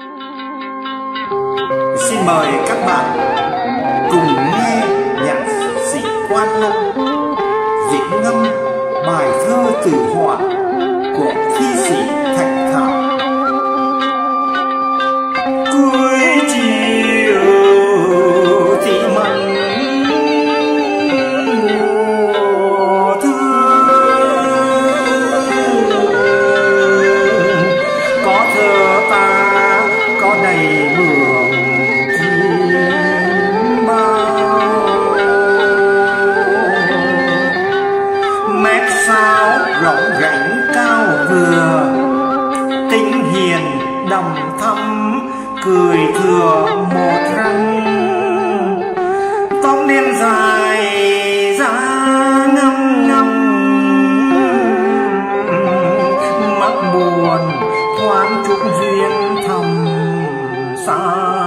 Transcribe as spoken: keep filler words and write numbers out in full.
Xin mời các bạn cùng nghe nhạc sĩ Quan Lâm viết ngâm bài thơ Tử Họa của thi sĩ Thạch Thảo. Cuối chiều thì mặn mùa thương, có thơ ta có đầy bường chim bao, mét sao rộng rãnh cao vừa, tính hiền đầm thắm cười thừa một răng, tóc đen dài ra ngâm ngâm, mắt buồn thoáng chút duyên thầm xa.